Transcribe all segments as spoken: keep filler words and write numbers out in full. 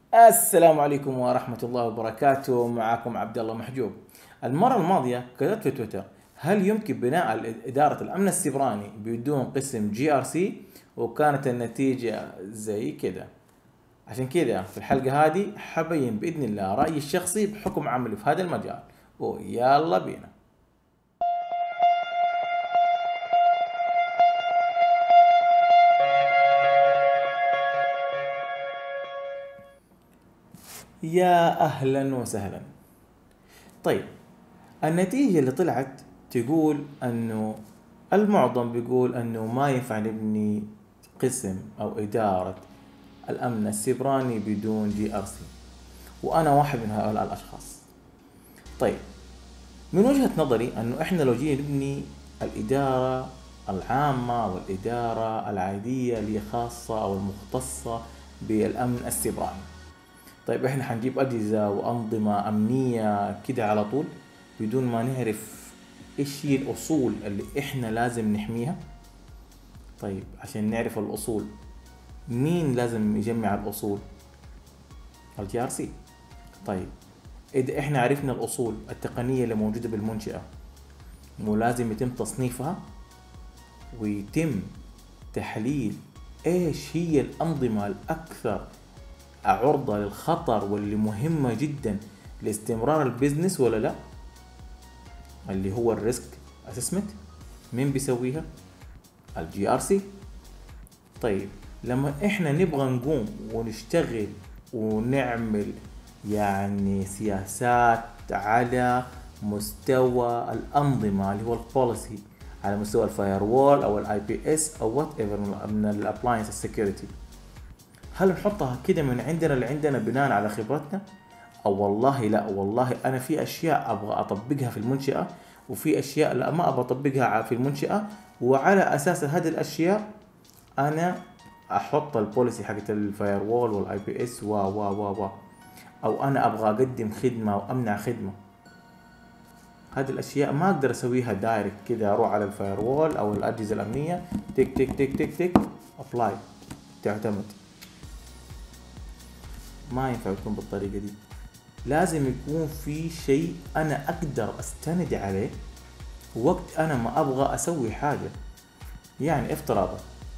السلام عليكم ورحمة الله وبركاته. معكم عبد الله محجوب. المرة الماضية كتبت في تويتر: هل يمكن بناء إدارة الأمن السيبراني بدون قسم جي آر سي؟ وكانت النتيجة زي كده. عشان كده في الحلقة هذه حبين بإذن الله رأيي الشخصي بحكم عملي في هذا المجال، ويلا بينا. يا أهلا وسهلا. طيب، النتيجة اللي طلعت تقول أنه المعظم بيقول أنه ما ينفع نبني قسم أو إدارة الأمن السيبراني بدون جي آر سي، وأنا واحد من هؤلاء الأشخاص. طيب، من وجهة نظري أنه إحنا لو جينا نبني الإدارة العامة والإدارة العادية اللي خاصة أو المختصة بالأمن السيبراني، طيب إحنا حنجيب أجهزة وأنظمة أمنية كده على طول بدون ما نعرف إيش هي الأصول اللي إحنا لازم نحميها؟ طيب، عشان نعرف الأصول مين لازم يجمع الأصول؟ الجي آر سي. طيب، إذا إحنا عرفنا الأصول التقنية اللي موجودة بالمنشأة ولازم يتم تصنيفها ويتم تحليل إيش هي الأنظمة الأكثر عرضة للخطر واللي مهمة جدا لاستمرار البيزنس ولا لا، اللي هو الريسك اسسمنت، مين بيسويها؟ الجي ار سي. طيب، لما احنا نبغى نقوم ونشتغل ونعمل يعني سياسات على مستوى الانظمه اللي هو البوليسي، على مستوى الفاير وول او الاي بي اس او وات ايفر من الابلاينس السكيورتي، هل نحطها كده من عندنا لعندنا بناء على خبرتنا؟ او والله لا، والله انا في اشياء ابغى اطبقها في المنشأة وفي اشياء لا ما ابغى اطبقها في المنشأة، وعلى اساس هذه الاشياء انا احط البوليسي حقت الفاير وول والاي بي اس و و و و او انا ابغى اقدم خدمة وامنع خدمة. هذه الاشياء ما اقدر اسويها دايركت كده، اروح على الفاير وول او الاجهزة الامنية تك تك تك تك تك ابلاي تعتمد. ما ينفع يكون بالطريقة دي. لازم يكون في شيء أنا أقدر أستند عليه وقت أنا ما أبغى أسوي حاجة. يعني افتراضا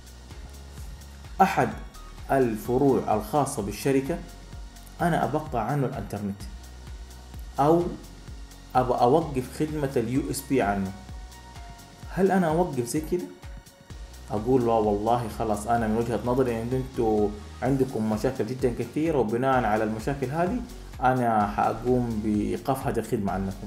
أحد الفروع الخاصة بالشركة أنا أبقطع عنه الانترنت أو أبغى أوقف خدمة اليو اس بي عنه، هل أنا أوقف زي كده؟ اقول لا والله خلاص انا من وجهة نظري ان انتوا عندكم مشاكل جدا كثيرة وبناء على المشاكل هذه انا حاقوم بايقاف هذه الخدمة عنكم.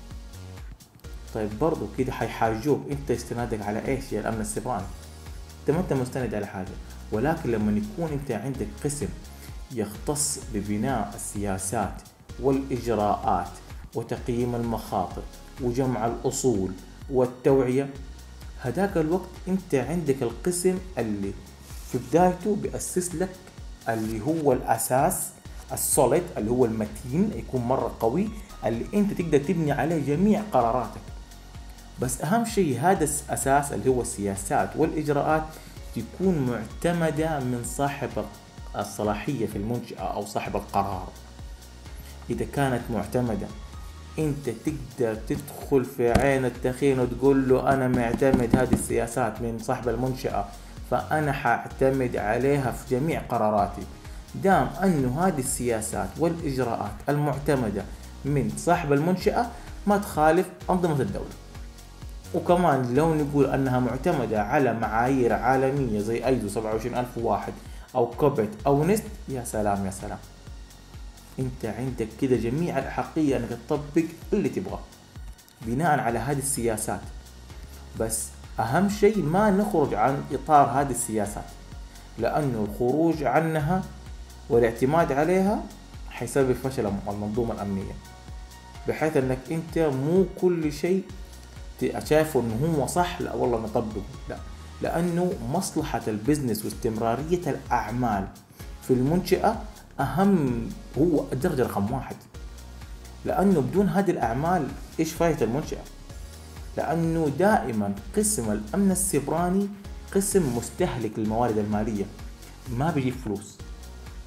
طيب، برضو كده حيحاجوك انت استنادك على ايش يا الامن السيبراني؟ انت ما انت مستند على حاجة. ولكن لما يكون انت عندك قسم يختص ببناء السياسات والاجراءات وتقييم المخاطر وجمع الاصول والتوعية، هداك الوقت انت عندك القسم اللي في بدايته بيأسس لك اللي هو الاساس السوليد اللي هو المتين، يكون مرة قوي اللي انت تقدر تبني عليه جميع قراراتك. بس اهم شيء هذا الاساس اللي هو السياسات والاجراءات تكون معتمدة من صاحب الصلاحية في المنشأة او صاحب القرار. اذا كانت معتمدة انت تقدر تدخل في عين التخين وتقول له انا معتمد هذه السياسات من صاحب المنشأة فانا حاعتمد عليها في جميع قراراتي، دام انه هذه السياسات والاجراءات المعتمدة من صاحب المنشأة ما تخالف انظمة الدولة. وكمان لو نقول انها معتمدة على معايير عالمية زي ايزو سبعة وعشرين ألف وواحد او كوبيت او نست، يا سلام يا سلام، انت عندك كده جميع الأحقية انك تطبق اللي تبغاه بناء على هذه السياسات. بس اهم شيء ما نخرج عن اطار هذه السياسات، لانه الخروج عنها والاعتماد عليها حيسبب فشل المنظومة الامنية، بحيث انك انت مو كل شيء شايفه انه هو صح لا والله نطبقه، لا، لانه مصلحة البزنس واستمرارية الاعمال في المنشأة اهم، هو الدرجة رقم واحد. لانه بدون هذه الاعمال ايش فايدة المنشأة؟ لانه دائما قسم الامن السيبراني قسم مستهلك للموارد المالية، ما بيجيب فلوس.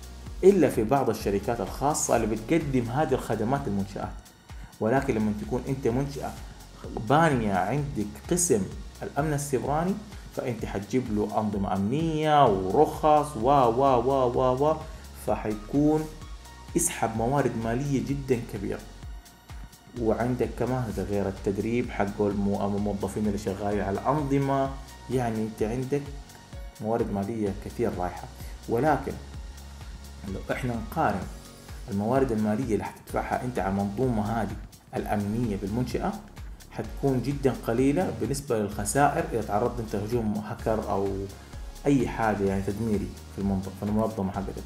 إلا في بعض الشركات الخاصة اللي بتقدم هذه الخدمات المنشآت. ولكن لما تكون أنت منشأة بانية عندك قسم الأمن السيبراني، فأنت حتجيب له أنظمة أمنية ورخص و و و و و فحيكون يسحب موارد مالية جدا كبيرة. وعندك كمان هذا غير التدريب حق الموظفين اللي شغالين على الأنظمة، يعني أنت عندك موارد مالية كثير رايحة. ولكن لو احنا نقارن الموارد المالية اللي حتدفعها انت على المنظومة هذه الأمنية بالمنشأة، حتكون جدا قليلة بالنسبة للخسائر إذا تعرضت انت هجوم هاكر أو أي حاجة يعني تدميري في المنظمة في المنظمة حقتك.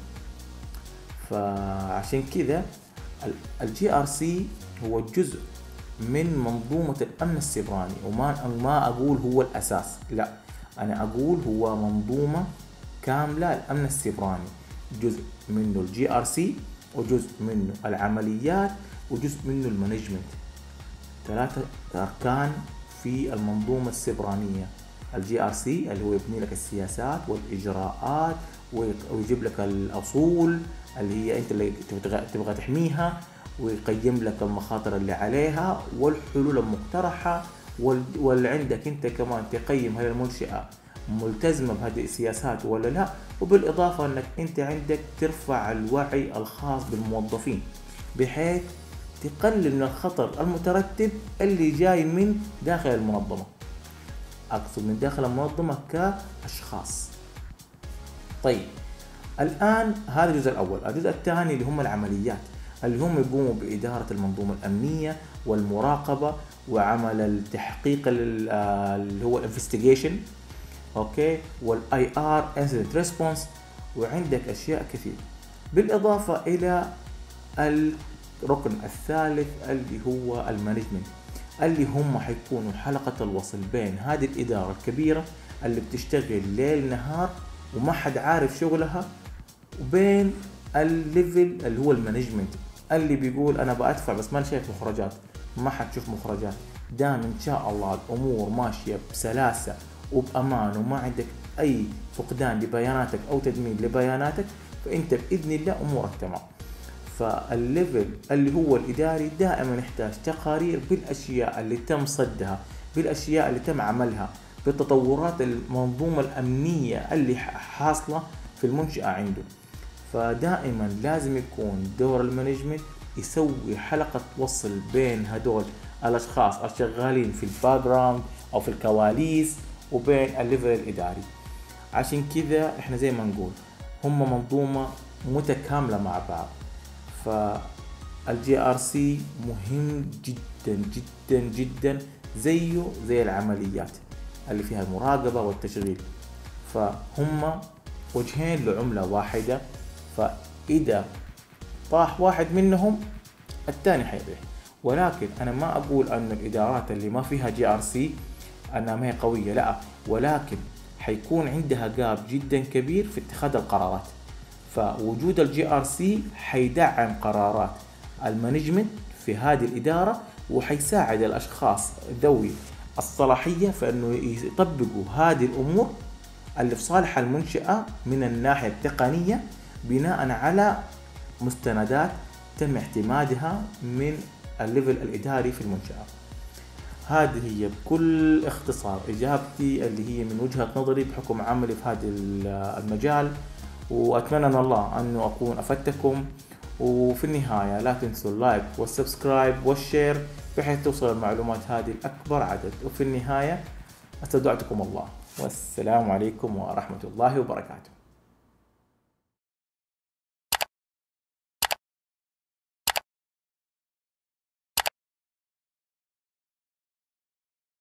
فعشان كذا الجي ار سي هو جزء من منظومة الأمن السيبراني، وما ما أقول هو الأساس، لا، أنا أقول هو منظومة كاملة الأمن السيبراني. جزء منه الجي ار سي، وجزء منه العمليات، وجزء منه المانجمنت. ثلاثة أركان في المنظومة السيبرانية. الجي ار سي اللي هو يبني لك السياسات والإجراءات ويجيب لك الأصول اللي هي أنت اللي تبغى, تبغى تحميها، ويقيم لك المخاطر اللي عليها والحلول المقترحة، واللي عندك أنت كمان تقيم هل المنشأة ملتزمة بهذه السياسات ولا لا. وبالإضافة أنك أنت عندك ترفع الوعي الخاص بالموظفين بحيث تقلل من الخطر المترتب اللي جاي من داخل المنظمة، أقصد من داخل المنظمة كأشخاص. طيب الآن هذا الجزء الأول. الجزء الثاني اللي هم العمليات، اللي هم يقوموا بإدارة المنظومة الأمنية والمراقبة وعمل التحقيق اللي هو الانفستيجيشن، اوكي، والاي ار انسيدنت ريسبونس، وعندك اشياء كثير. بالاضافه الى الركن الثالث اللي هو المانجمنت، اللي هم حيكونوا حلقه الوصل بين هذه الاداره الكبيره اللي بتشتغل ليل نهار وما حد عارف شغلها، وبين الليفل اللي هو المانجمنت اللي بيقول انا بدفع بس ما شايف مخرجات، ما حد شوف مخرجات. دام ان شاء الله الامور ماشيه بسلاسه وبأمان وما عندك أي فقدان لبياناتك أو تدمير لبياناتك، فأنت بإذن الله أمورك تمام. فالليفل اللي هو الإداري دائما يحتاج تقارير بالأشياء اللي تم صدها، بالأشياء اللي تم عملها، بالتطورات المنظومة الأمنية اللي حاصلة في المنشأة عنده. فدائما لازم يكون دور المانجمنت يسوي حلقة وصل بين هدول الأشخاص الشغالين في الباك جراوند أو في الكواليس وبين الليفل الإداري. عشان كذا احنا زي ما نقول هم منظومة متكاملة مع بعض. فالجي ار سي مهم جدا جدا جدا، زيه زي العمليات اللي فيها المراقبة والتشغيل، فهم وجهين لعملة واحدة. فإذا طاح واحد منهم الثاني حيطيح. ولكن أنا ما أقول أن الإدارات اللي ما فيها جي ار سي أنها ما هي قوية، لا، ولكن حيكون عندها جاب جدا كبير في اتخاذ القرارات. فوجود الجي ار سي حيدعم قرارات المانجمنت في هذه الإدارة، وحيساعد الأشخاص ذوي الصلاحية في أنه يطبقوا هذه الأمور اللي في صالح المنشأة من الناحية التقنية، بناء على مستندات تم اعتمادها من الليفل الإداري في المنشأة. هذه هي بكل اختصار إجابتي اللي هي من وجهة نظري بحكم عملي في هذا المجال، وأتمنى من الله أنه أكون أفدتكم. وفي النهاية لا تنسوا اللايك والسبسكرايب والشير بحيث توصل المعلومات هذه لأكبر عدد. وفي النهاية استودعتكم الله، والسلام عليكم ورحمة الله وبركاته.